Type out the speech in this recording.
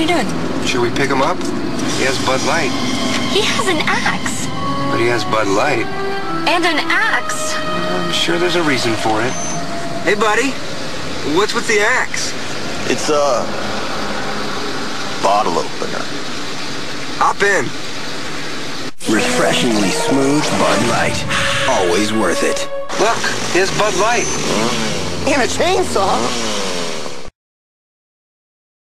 you doing? Should we pick him up? He has Bud Light. He has an axe. But he has Bud Light. And an axe. I'm sure there's a reason for it. Hey, buddy. What's with the axe? It's a bottle opener. Hop in. Refreshingly smooth Bud Light. Always worth it. Look, here's Bud Light. And a chainsaw.